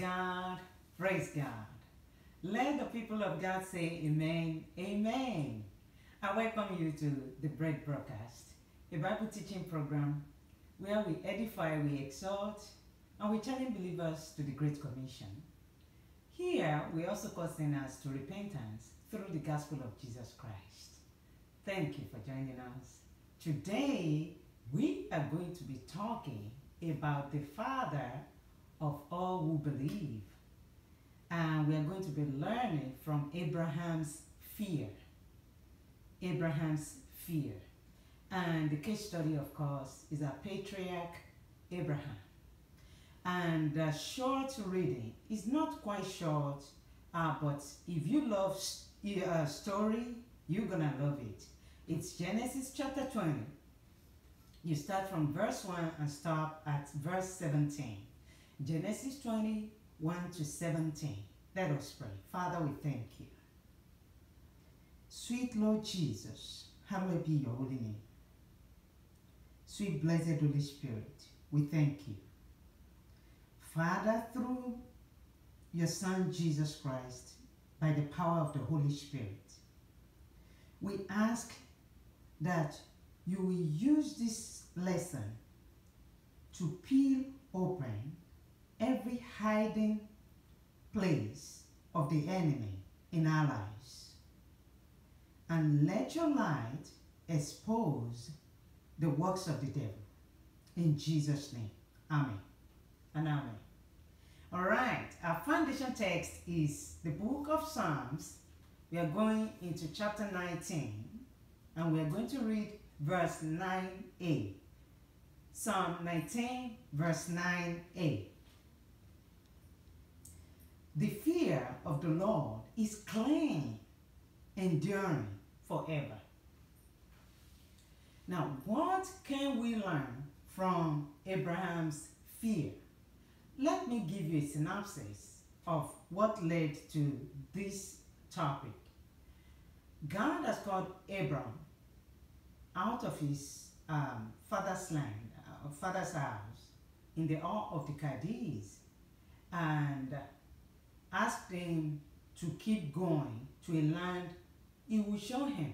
God. Praise God. Let the people of God say amen. Amen. I welcome you to the Bread Broadcast, a Bible teaching program where we edify, we exhort, and we challenge believers to the Great Commission. Here, we also call sinners to repentance through the gospel of Jesus Christ. Thank you for joining us. Today, we are going to be talking about the Father of all who believe. And we are going to be learning from Abraham's fear. Abraham's fear. And the case study, of course, is our patriarch, Abraham. And the short reading is not quite short, but if you love story, you're going to love it. It's Genesis chapter 20. You start from verse 1 and stop at verse 17. Genesis 20, 1 to 17. Let us pray. Father, we thank you. Sweet Lord Jesus, hallowed be your holy name. Sweet blessed Holy Spirit, we thank you. Father, through your Son Jesus Christ, by the power of the Holy Spirit, we ask that you will use this lesson to peel open every hiding place of the enemy in our lives, and let your light expose the works of the devil. In Jesus' name, amen and amen. All right, our foundation text is the book of Psalms. We are going into chapter 19, and we are going to read verse 9a. Psalm 19, verse 9a. The fear of the Lord is clean, enduring forever. Now, what can we learn from Abraham's fear? Let me give you a synopsis of what led to this topic. God has called Abram out of his father's land, father's house, in the Ur of the Chaldees, and asked him to keep going to a land he will show him.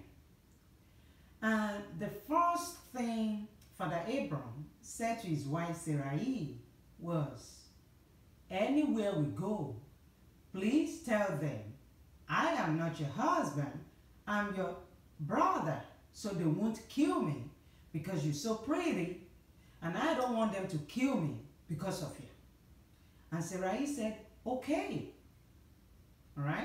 And the first thing Father Abram said to his wife Sarai was, anywhere we go, please tell them, I am not your husband, I'm your brother, so they won't kill me because you're so pretty, and I don't want them to kill me because of you. And Sarai said, okay. All right?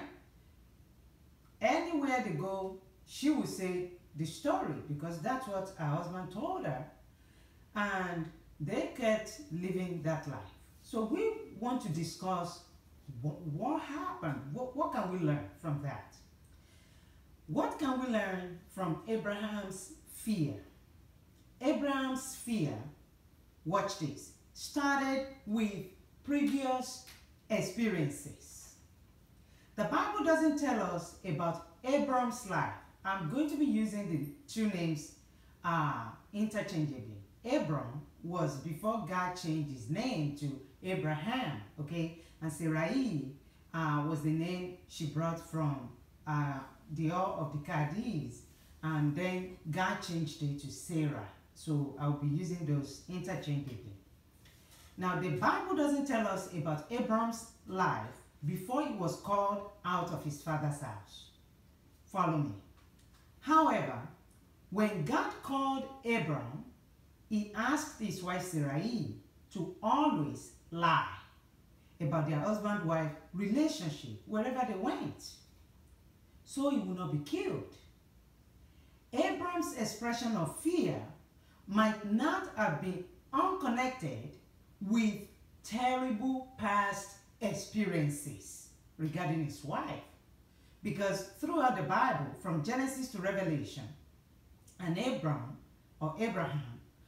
Anywhere they go, she will say the story because that's what her husband told her. And they kept living that life. So we want to discuss what happened. What can we learn from that? What can we learn from Abraham's fear? Abraham's fear, watch this, started with previous experiences. The Bible doesn't tell us about Abram's life. I'm going to be using the two names interchangeably. Abram was before God changed his name to Abraham, okay? And Sarai was the name she brought from the Ur of the Chaldees. And then God changed it to Sarah. So I'll be using those interchangeably. Now, the Bible doesn't tell us about Abram's life before he was called out of his father's house. Follow me. However, when God called Abram, he asked his wife Sarai to always lie about their husband-wife relationship wherever they went, so he would not be killed. Abram's expression of fear might not have been unconnected with terrible past experiences regarding his wife, because throughout the Bible, from Genesis to Revelation, and Abram or Abraham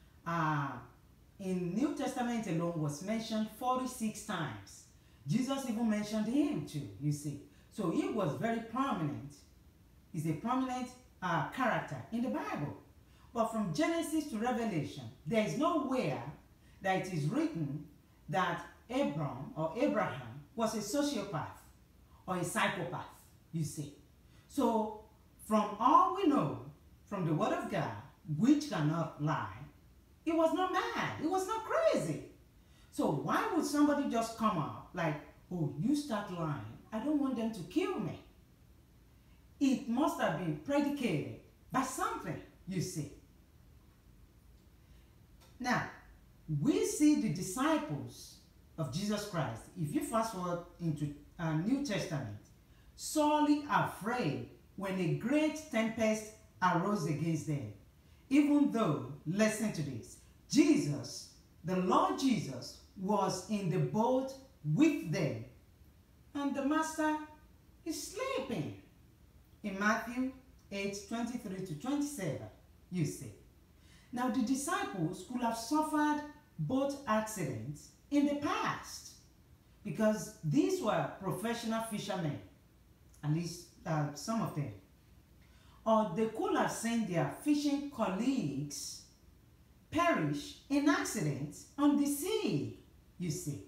in New Testament alone was mentioned 46 times. Jesus even mentioned him too, you see. So he was very prominent. He's a prominent character in the Bible. But from Genesis to Revelation, there is nowhere that it is written that Abram or Abraham was a sociopath or a psychopath, you see. So, from all we know, from the Word of God, which cannot lie, he was not mad. He was not crazy. So why would somebody just come up like, oh, you start lying, I don't want them to kill me? It must have been predicated by something, you see. Now, we see the disciples of Jesus Christ, if you fast forward into New Testament, sorely afraid when a great tempest arose against them. Even though, listen to this, Jesus, the Lord Jesus, was in the boat with them, and the master is sleeping. In Matthew 8:23-27, you see. Now, the disciples could have suffered boat accidents in the past because these were professional fishermen, at least some of them. Or they could have seen their fishing colleagues perish in accidents on the sea, you see.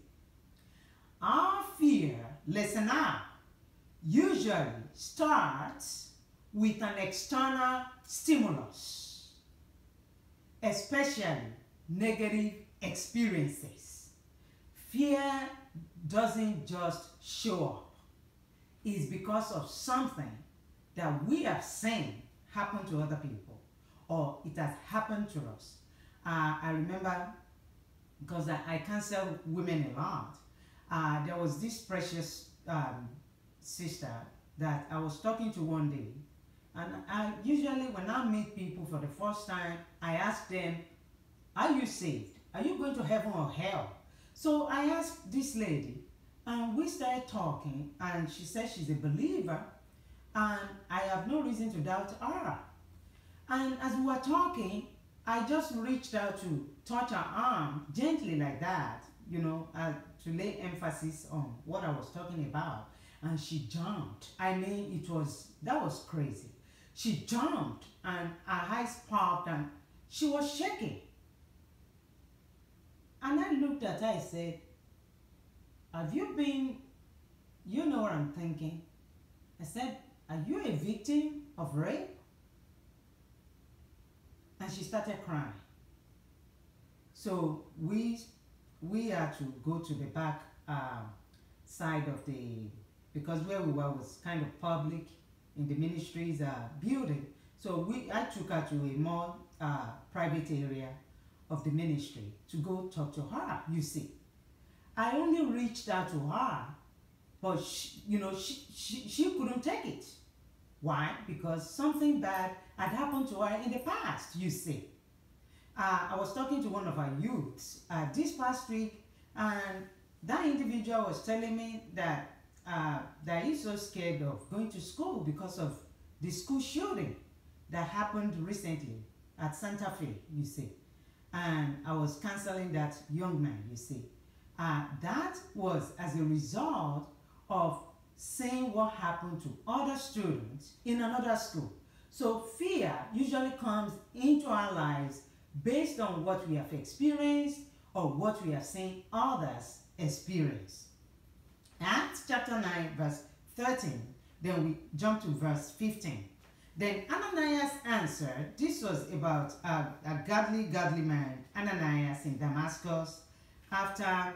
Our fear, listen now, usually starts with an external stimulus, especially negative experiences. Fear doesn't just show up. It's because of something that we have seen happen to other people, or it has happened to us. I remember, because I counsel women a lot, there was this precious sister that I was talking to one day, and I usually, when I meet people for the first time, I ask them, are you saved? Are you going to heaven or hell? So I asked this lady, and we started talking, and she said she's a believer, and I have no reason to doubt her. And as we were talking, I just reached out to touch her arm gently like that, you know, to lay emphasis on what I was talking about. And she jumped. I mean, that was crazy. She jumped and her eyes popped and she was shaking. And I looked at her, I said, have you been, you know what I'm thinking? I said, are you a victim of rape? And she started crying. So we had to go to the back side of because where we were was kind of public in the ministry's building. So I took her to a more private area of the ministry to go talk to her, you see. I only reached out to her, but she couldn't take it. Why? Because something bad had happened to her in the past, you see. I was talking to one of our youths this past week, and that individual was telling me that he's so scared of going to school because of the school shooting that happened recently at Santa Fe, you see. And I was counseling that young man, you see. That was as a result of seeing what happened to other students in another school. So fear usually comes into our lives based on what we have experienced or what we have seen others experience. Acts chapter 9 verse 13, then we jump to verse 15. Then Ananias answered, this was about a godly man, Ananias in Damascus, after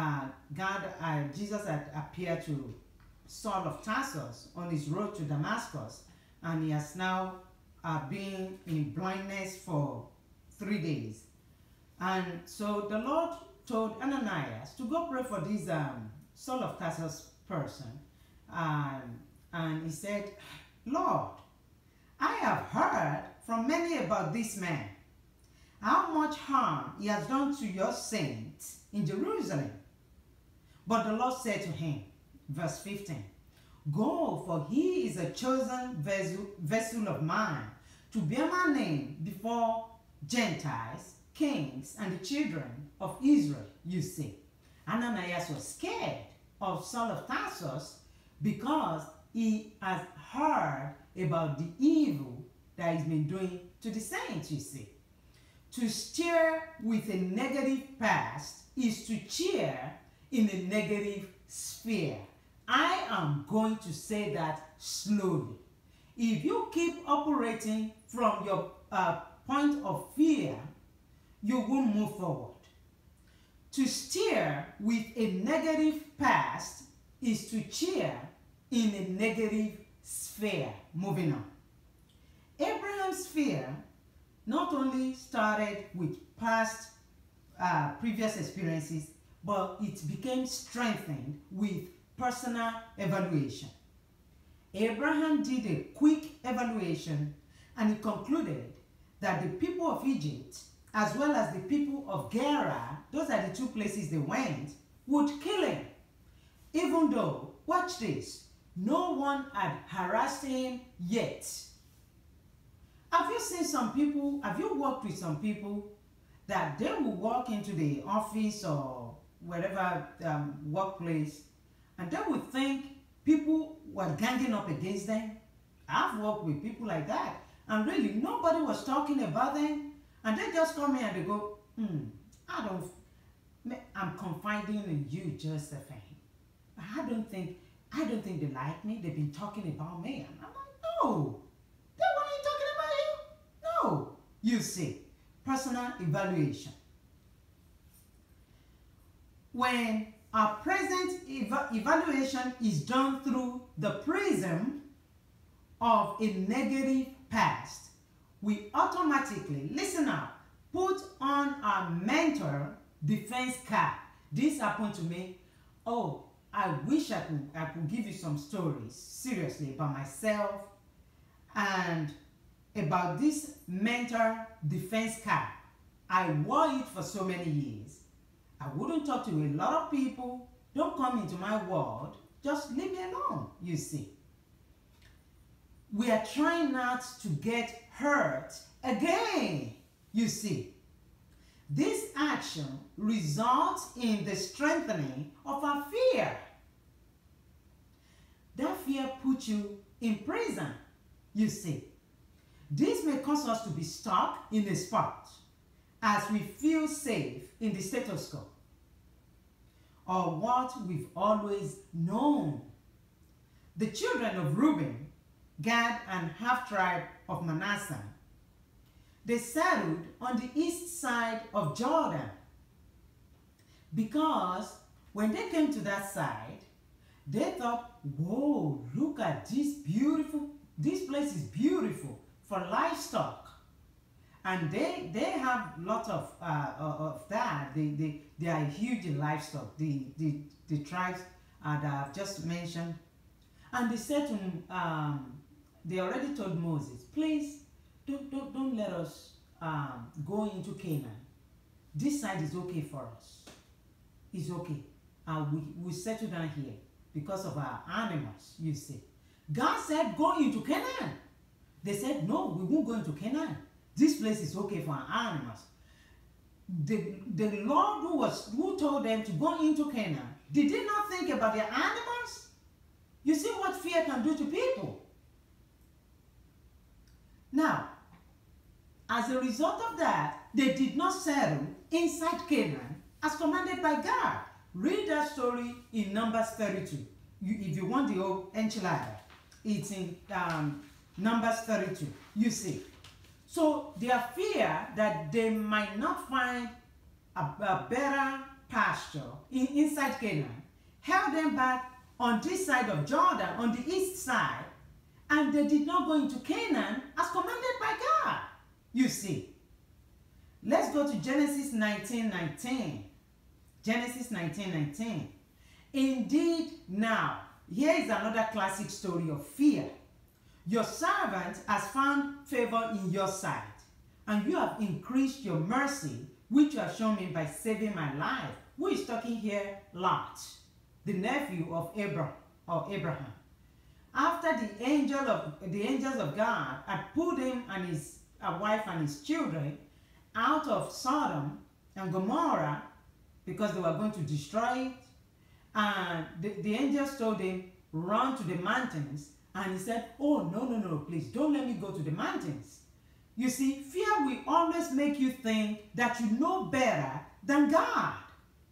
Jesus had appeared to Saul of Tarsus on his road to Damascus, and he has now been in blindness for 3 days. And so the Lord told Ananias to go pray for this Saul of Tarsus person, and he said, Lord, I have heard from many about this man, how much harm he has done to your saints in Jerusalem. But the Lord said to him, verse 15, go, for he is a chosen vessel of mine to bear my name before Gentiles, kings, and the children of Israel, you see. Ananias was scared of Saul of Tarsus because he has heard about the evil that he's been doing to the saints, you see. To steer with a negative past is to cheer in a negative sphere. I am going to say that slowly. If you keep operating from your point of fear, you won't move forward. To steer with a negative past is to cheer in a negative sphere. Moving on. Abraham's fear not only started with past previous experiences, but it became strengthened with personal evaluation. Abraham did a quick evaluation and he concluded that the people of Egypt, as well as the people of Gerar, those are the two places they went, would kill him. Even though, watch this, no one had harassed him yet. Have you seen some people, have you worked with some people that they will walk into the office or wherever workplace and they would think people were ganging up against them? I've worked with people like that and really nobody was talking about them and they just come in and they go, I'm confiding in you, Josephine. I don't think they like me. They've been talking about me. And I'm like, no, they weren't talking about you. No. You see, personal evaluation. When our present evaluation is done through the prism of a negative past, we automatically, listen up, put on our mentor defense card. This happened to me. Oh, I wish I could give you some stories, seriously, about myself and about this mentor defense card. I wore it for so many years. I wouldn't talk to a lot of people. Don't come into my world. Just leave me alone, you see. We are trying not to get hurt again, you see. This action results in the strengthening of our fear. That fear puts you in prison, you see. This may cause us to be stuck in a spot as we feel safe in the status quo or what we've always known. The children of Reuben, Gad, and half-tribe of Manasseh, they settled on the east side of Jordan because when they came to that side, they thought, whoa, look at this place is beautiful for livestock. And they have lots of that. They are huge in livestock, the tribes that I've just mentioned. And they said to him, they already told Moses, please, don't let us go into Canaan. This side is okay for us. It's okay. We settle down here because of our animals, you see. God said, go into Canaan. They said, no, we won't go into Canaan. This place is okay for our animals. The Lord who told them to go into Canaan, did they not think about their animals? You see what fear can do to people. Now, as a result of that, they did not settle inside Canaan as commanded by God. Read that story in Numbers 32. If you want the whole enchilada, it's in Numbers 32. You see. So their fear that they might not find a better pasture inside Canaan held them back on this side of Jordan, on the east side, and they did not go into Canaan as commanded by God. You see. Let's go to Genesis 19:19. Genesis 19:19. Indeed, now, here is another classic story of fear. Your servant has found favor in your sight, and you have increased your mercy, which you have shown me by saving my life. Who is talking here? Lot, the nephew of Abraham. After the angels of God had pulled him and his wife and his children out of Sodom and Gomorrah because they were going to destroy it, and the angels told him, run to the mountains. And he said, oh, no, please, don't let me go to the mountains. You see, fear will always make you think that you know better than God.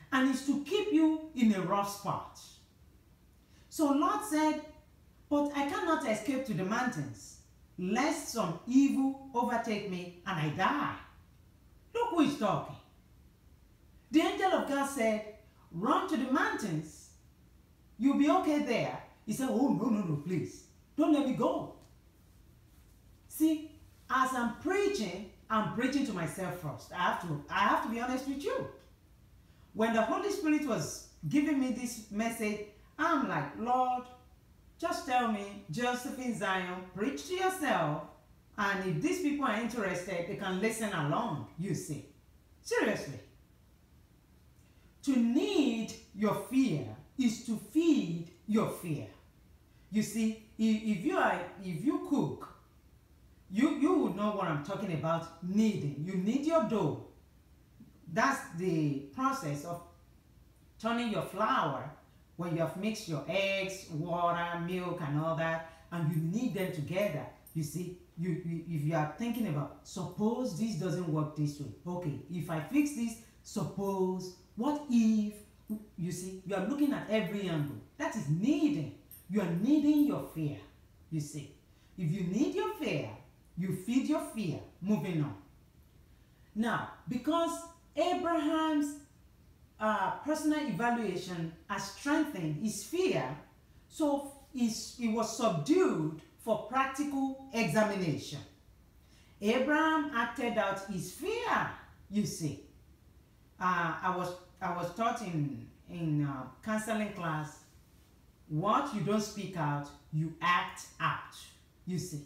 and it's to keep you in a rough spot. So Lot said, but I cannot escape to the mountains, lest some evil overtake me and I die. Look who is talking. The angel of God said, run to the mountains. You'll be okay there. He said, oh, no, please. Don't let me go. See, as I'm preaching to myself first. I have to be honest with you. When the Holy Spirit was giving me this message, I'm like, Lord, just tell me, Josephine Zion, preach to yourself, and if these people are interested, they can listen along, you see. Seriously. To need your fear is to feed your fear. You see, if you cook, you would know what I'm talking about, kneading. You knead your dough. That's the process of turning your flour when you have mixed your eggs, water, milk, and all that, and you knead them together. You see, if you are thinking about, suppose this doesn't work this way. Okay, if I fix this, suppose, what if, you see, you are looking at every angle. That is kneading. You are kneading your fear, you see. If you knead your fear, you feed your fear. Moving on. Now, because Abraham's personal evaluation has strengthened his fear, so he was subdued for practical examination. Abraham acted out his fear, you see. I was taught in counseling class, what you don't speak out, you act out, you see.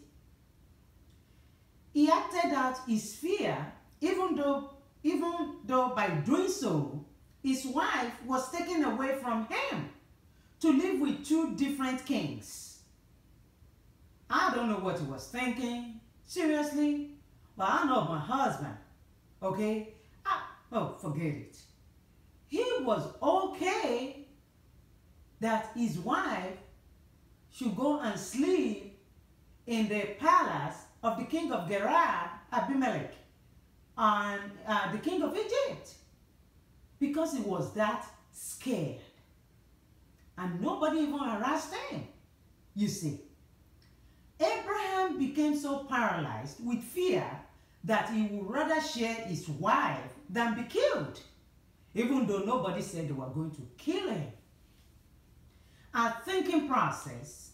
He acted out his fear, even though by doing so, his wife was taken away from him to live with two different kings. I don't know what he was thinking, seriously, but I know my husband, okay? Oh, forget it. He was okay that his wife should go and sleep in the palace of the king of Gerar, Abimelech, and the king of Egypt, because he was that scared. And nobody even harassed him, you see. Abraham became so paralyzed with fear that he would rather share his wife than be killed, even though nobody said they were going to kill him. Our thinking process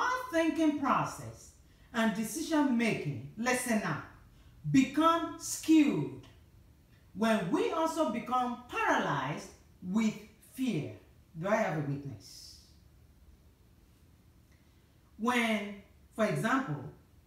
and decision making, listen now, become skewed when we also become paralyzed with fear. Do I have a witness? When, for example,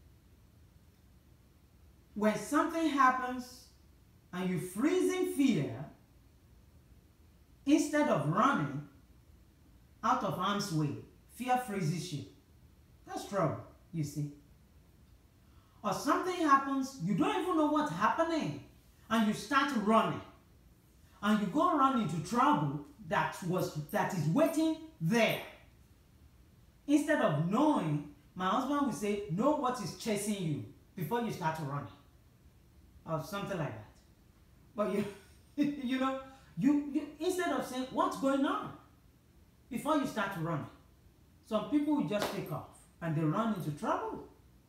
when something happens and you freeze in fear, instead of running out of harm's way, fear freezes you. That's trouble, you see. Or something happens, you don't even know what's happening, and you start running, and you go run into trouble that is waiting there. Instead of knowing, my husband will say, know what is chasing you before you start running, or something like that. But you know, you instead of saying what's going on before you start running, some people will just take off and they run into trouble.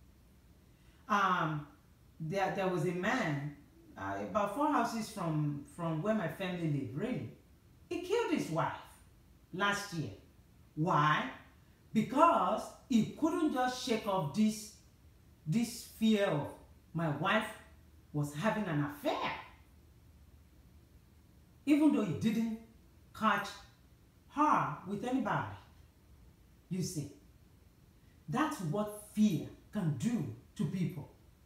There was a man about 4 houses from where my family lived, really. He killed his wife last year. Why? Because he couldn't just shake off this fear of my wife was having an affair. Even though he didn't catch her with anybody. You see, that's what fear can do to people.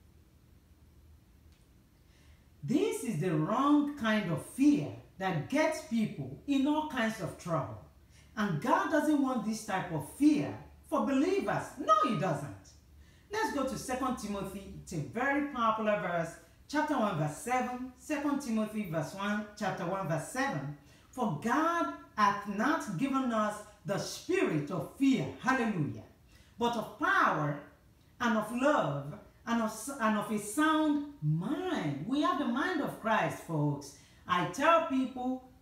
This is the wrong kind of fear that gets people in all kinds of trouble. And God doesn't want this type of fear for believers. No, he doesn't. Let's go to 2 Timothy. It's a very popular verse. Chapter 1 verse 7. 2 Timothy verse 1, chapter 1 verse 7. For God hath not given us the spirit of fear. Hallelujah. But of power and of love and of a sound mind. We have the mind of Christ, folks. I tell people,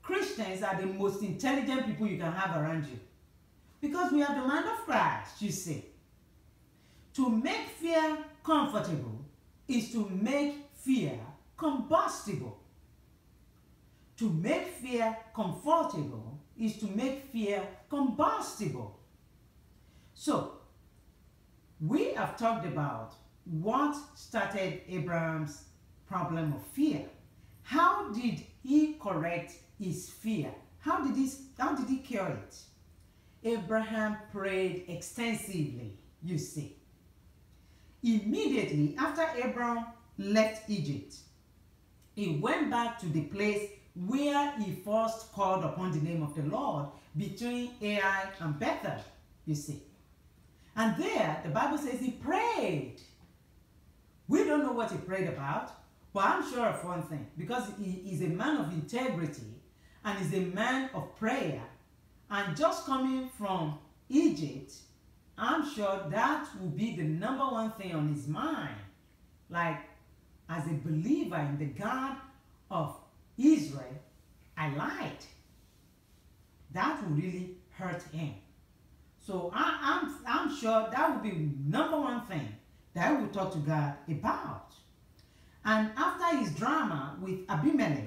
Christians are the most intelligent people you can have around you. Because we have the mind of Christ, you see. To make fear comfortable is to make fear combustible. To make fear comfortable is to make fear combustible. So, we have talked about what started Abraham's problem of fear. How did he correct his fear? How did he cure it? Abraham prayed extensively, you see. Immediately after Abraham left Egypt, he went back to the place where he first called upon the name of the Lord between Ai and Bethel, you see. And there, the Bible says he prayed. We don't know what he prayed about, but I'm sure of one thing, because he is a man of integrity and is a man of prayer, and just coming from Egypt, I'm sure that will be the number one thing on his mind. Like, as a believer in the God of Israel, I lied. That will really hurt him. So I'm sure that would be number one thing that I will talk to God about. And after his drama with Abimelech,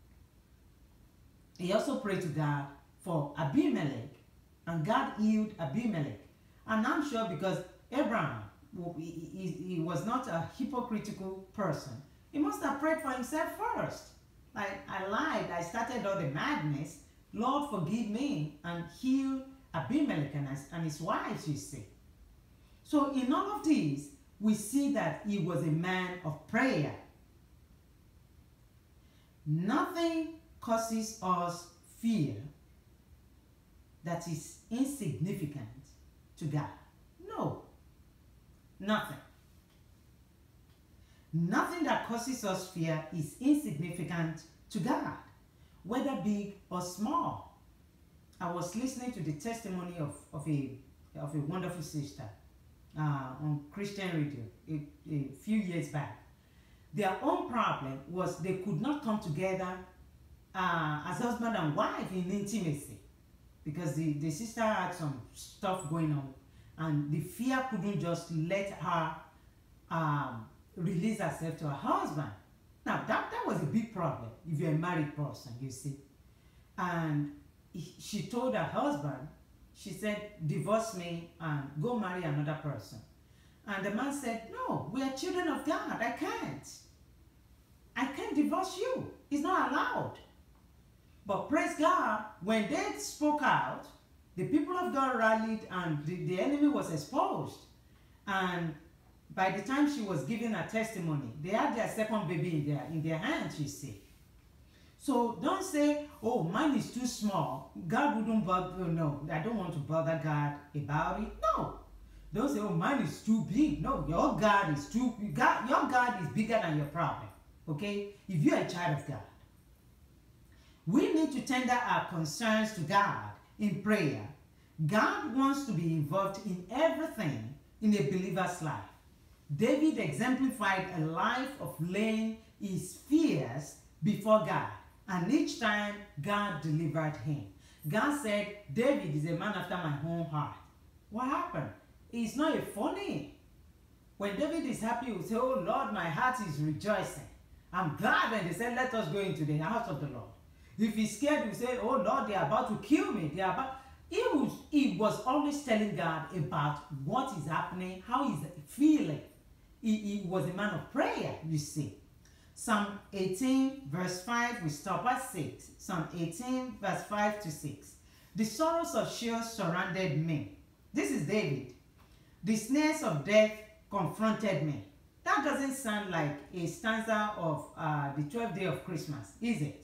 he also prayed to God for Abimelech, and God healed Abimelech. And I'm sure because Abraham, he was not a hypocritical person, he must have prayed for himself first. Like, I lied, I started all the madness, Lord forgive me, and heal Abimelech and his wives, you see. So in all of these, we see that he was a man of prayer. Nothing causes us fear that is insignificant to God. No. Nothing. Nothing that causes us fear is insignificant to God, whether big or small. I was listening to the testimony of a wonderful sister on Christian radio a few years back. Their own problem was they could not come together as husband and wife in intimacy, because the sister had some stuff going on, and the fear couldn't just let her release herself to her husband. Now that was a big problem if you're a married person, you see. And she told her husband, she said, divorce me and go marry another person. And the man said, no, we are children of God. I can't divorce you. It's not allowed. But praise God, when they spoke out, the people of God rallied and the enemy was exposed. And by the time she was giving her testimony, they had their second baby in their hands, you see. So don't say, oh, mine is too small. God wouldn't bother. No, I don't want to bother God about it. No. Don't say, oh, mine is too big. No, your God is too big. Your God is bigger than your problem. Okay? If you're a child of God. We need to tender our concerns to God in prayer. God wants to be involved in everything in a believer's life. David exemplified a life of laying his fears before God, and each time God delivered him. God said, David is a man after my own heart. What happened? He's not a phony. When David is happy, he will say, oh Lord, my heart is rejoicing. I'm glad when they said, let us go into the house of the Lord. If he's scared, he will say, oh Lord, they are about to kill me. He was always telling God about what is happening, how he's feeling. He was a man of prayer, you see. Psalm 18 verse 5, we stop at 6. Psalm 18 verse 5 to 6. The sorrows of Sheol surrounded me. This is David. The snares of death confronted me. That doesn't sound like a stanza of the 12th day of Christmas, is it?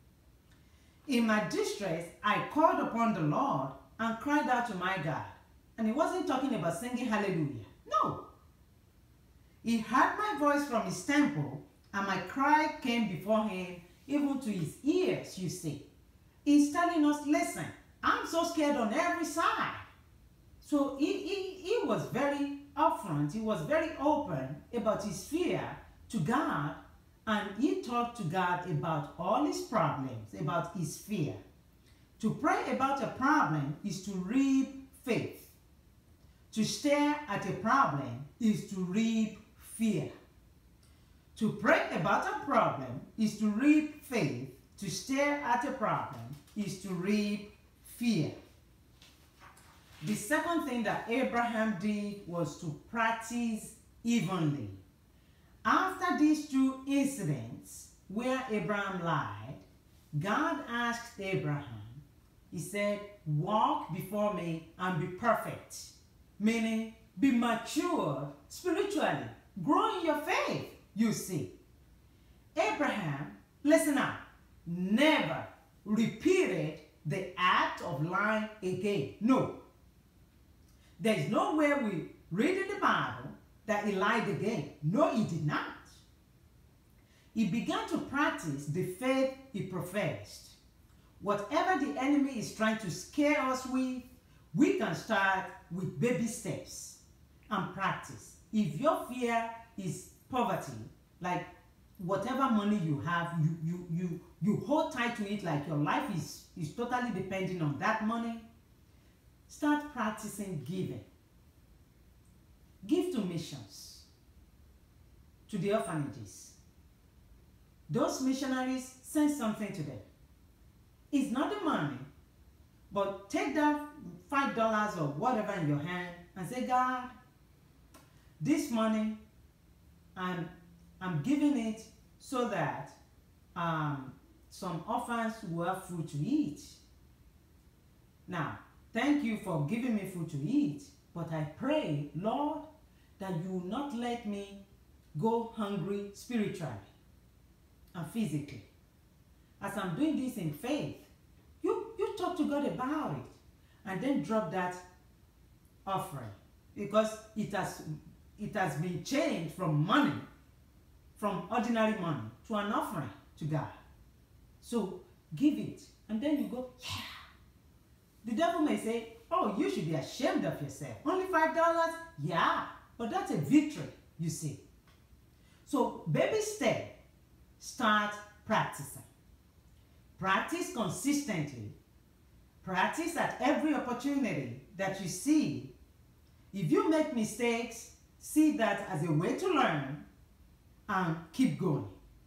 In my distress, I called upon the Lord and cried out to my God. And he wasn't talking about singing hallelujah. No. He heard my voice from his temple, and my cry came before him, even to his ears, you see. He's telling us, listen, I'm so scared on every side. So he was very upfront, he was very open about his fear to God, And he talked to God about all his problems, about his fear. To pray about a problem is to reap faith. To stare at a problem is to reap fear. To pray about a problem is to reap faith. To stare at a problem is to reap fear. The second thing that Abraham did was to practice evenly. After these two incidents where Abraham lied, God asked Abraham, he said, walk before me and be perfect. Meaning, be mature spiritually. Grow in your faith, you see. Abraham, listen up, never repeated the act of lying again. No. There is nowhere we read in the Bible that he lied again. No, he did not. He began to practice the faith he professed. Whatever the enemy is trying to scare us with, we can start with baby steps and practice. If your fear is poverty, like whatever money you have, you hold tight to it like your life is totally depending on that money, start practicing giving. Give to missions, to the orphanages. Those missionaries, send something to them. It's not the money, but take that $5 or whatever in your hand and say, God, this money, I'm giving it so that some orphans will have food to eat. Now, thank you for giving me food to eat, but I pray, Lord, that you will not let me go hungry spiritually and physically. As I'm doing this in faith, you talk to God about it and then drop that offering, because it has been changed from money, from ordinary money, to an offering to God. So give it and then you go, yeah. The devil may say, oh, you should be ashamed of yourself. Only $5? Yeah, but that's a victory, you see. So baby step, start practicing. Practice consistently. Practice at every opportunity that you see. If you make mistakes, see that as a way to learn and keep going.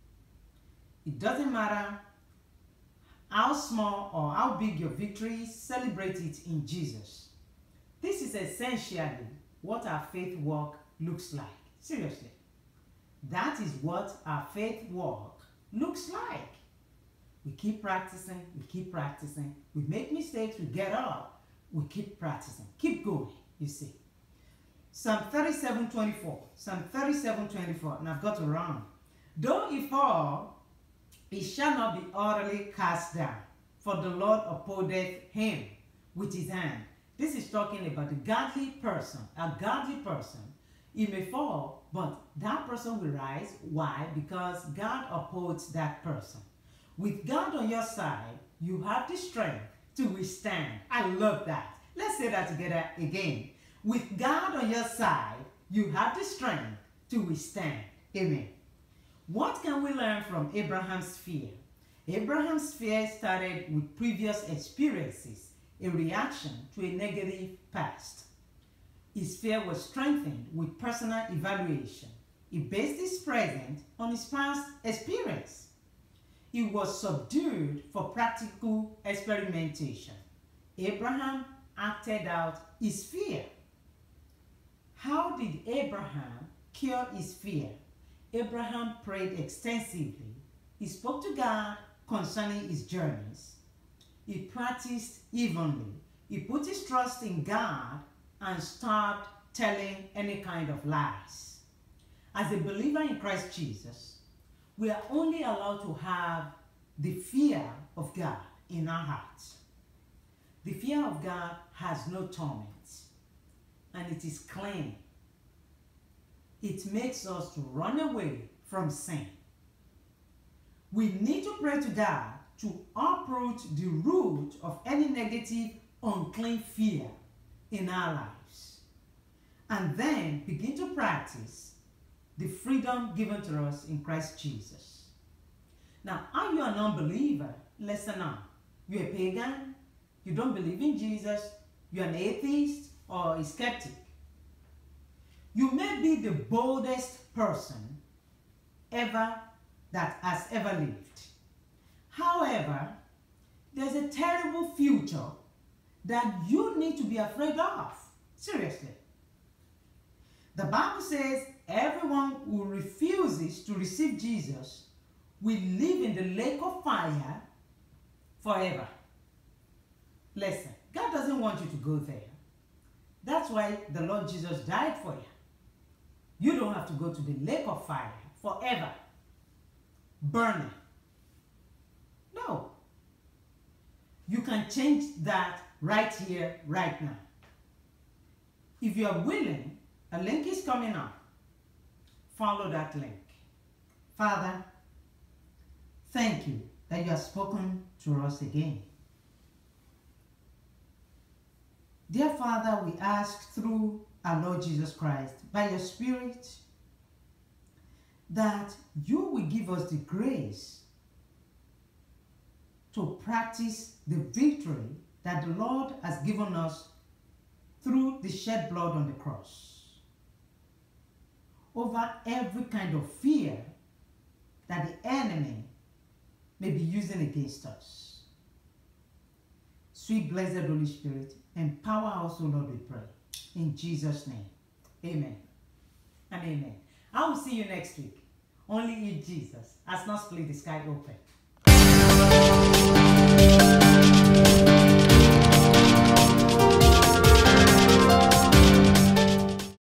It doesn't matter how small or how big your victory is, celebrate it in Jesus. This is essentially what our faith walk looks like. Seriously. That is what our faith walk looks like. We keep practicing, we make mistakes, we get up, we keep practicing, keep going, you see. Psalm 37:24, Psalm 37:24, and I've got to run. Though he fall, he shall not be utterly cast down, for the Lord upholdeth him with his hand. This is talking about the godly person, a godly person. He may fall, but that person will rise. Why? Because God upholds that person. With God on your side, you have the strength to withstand. I love that. Let's say that together again. With God on your side, you have the strength to withstand. Amen. What can we learn from Abraham's fear? Abraham's fear started with previous experiences, a reaction to a negative past. His fear was strengthened with personal evaluation. He based his present on his past experience. He was subdued for practical experimentation. Abraham acted out his fear. How did Abraham cure his fear? Abraham prayed extensively. He spoke to God concerning his journeys. He practiced evenly. He put his trust in God and stopped telling any kind of lies. As a believer in Christ Jesus, we are only allowed to have the fear of God in our hearts. The fear of God has no torment, and it is clean. It makes us to run away from sin. We need to pray to God to uproot the root of any negative, unclean fear in our lives, and then begin to practice the freedom given to us in Christ Jesus. Now, are you an unbeliever? Listen now. You're a pagan, you don't believe in Jesus, you're an atheist or a skeptic. You may be the boldest person ever that has ever lived. However, there's a terrible future that you need to be afraid of. Seriously. The Bible says everyone who refuses to receive Jesus will live in the lake of fire forever. Listen, God doesn't want you to go there. That's why the Lord Jesus died for you. You don't have to go to the lake of fire forever, burning. No. You can change that right here, right now. If you are willing, a link is coming up. Follow that link. Father, thank you that you have spoken to us again. Dear Father, we ask through our Lord Jesus Christ, by your Spirit, that you will give us the grace to practice the victory that the Lord has given us through the shed blood on the cross over every kind of fear that the enemy may be using against us. Sweet blessed Holy Spirit, empower us, O Lord, we pray. In Jesus' name, amen and amen. I will see you next week. Only if Jesus has not split the sky open.